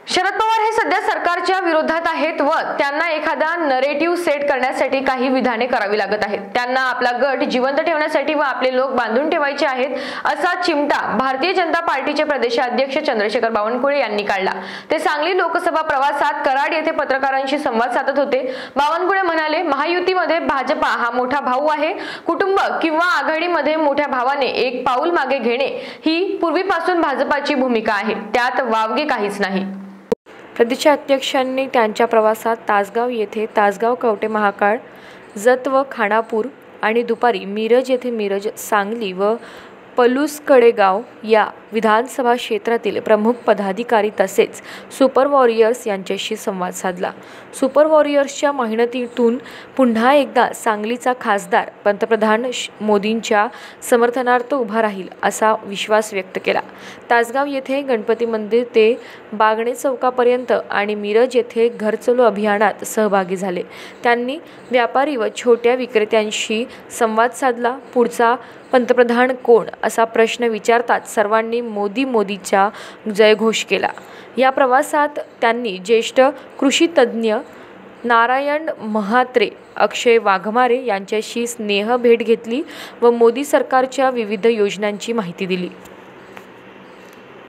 शरद पवार हे सध्या सरकारच्या विरोधात आहेत व त्यांना एखादा नरेटिव्ह सेट करण्यासाठी काही विधाने करावी लागत आहेत। त्यांना आपला गट जिवंत ठेवण्यासाठी व आपले लोक बांधून ठेवायचे आहेत असा चिमटा भारतीय जनता पार्टीचे प्रदेशाध्यक्ष चंद्रशेखर बावनकुळे यांनी काढला। ते सांगली लोकसभा प्रवासात कराड येथे पत्रकारांशी संवाद साधत होते। बावनकुळे म्हणाले, महायुतीमध्ये भाजपा हा मोठा भाऊ आहे। कुटुंब किंवा आघाडीमध्ये मोठ्या भावाने एक पाऊल मागे घेणे ही पूर्वीपासून भाजपाची भूमिका आहे, त्यात वावगे काहीच नाही। प्रदेशाध्यक्षांनी त्यांच्या प्रवासात तासगाव येथे तासगाव कवठे महाकाळ, जत व खानापूर आणि दुपारी मिरज येथे मिरज, सांगली व पलूसकडेगाव या विधानसभा क्षेत्रातील प्रमुख पदाधिकारी तसेच सुपर वॉरियर्स यांच्याशी संवाद साधला। सुपर वॉरियर्सच्या मेहनतीतून पुन्हा एकदा सांगलीचा खासदार पंतप्रधान मोदींच्या समर्थनार्थ उभा राहील असा विश्वास व्यक्त केला। तासगाव येथे गणपती मंदिर ते बागणे चौकापर्यंत आणि मिरज येथे घर चलो अभियानात सहभागी झाले। त्यांनी व्यापारी व छोट्या विक्रेत्यांशी संवाद साधला। पुढचा पंतप्रधान कोण असा प्रश्न विचारताच सर्वांनी मोदीचा जयघोष केला। या प्रवासात त्यांनी ज्येष्ठ कृषी तज्ज्ञ नारायण महात्रे, अक्षय वाघमारे यांच्याशी स्नेह भेट घेतली व मोदी सरकारच्या विविध योजनांची माहिती दिली।